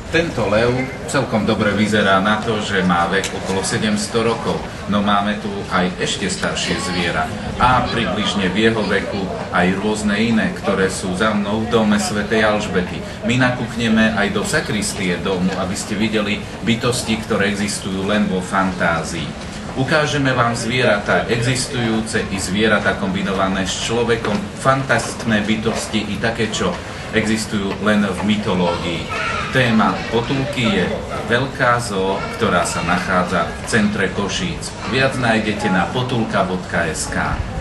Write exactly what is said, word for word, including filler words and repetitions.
Tento lev celkom dobre vyzerá na to, že má vek okolo sedemsto rokov, no máme tu aj ešte staršie zviera a približne v jeho veku aj rôzne iné, ktoré sú za mnou v dome svätej Alžbety. My nakúkneme aj do sakristie domu, aby ste videli bytosti, ktoré existujú len vo fantázii. Ukážeme vám zvieratá existujúce i zvieratá kombinované s človekom, fantastické bytosti i také, čo existujú len v mytológii. Téma potulky je veľká zoo, ktorá sa nachádza v centre Košíc. Viac nájdete na potulka bodka es ká.